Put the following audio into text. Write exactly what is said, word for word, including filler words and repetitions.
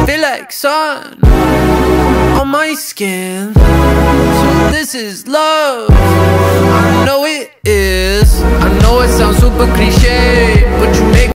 feel like sun on my skin. So this is love, I know it is. I know it sounds super cliche,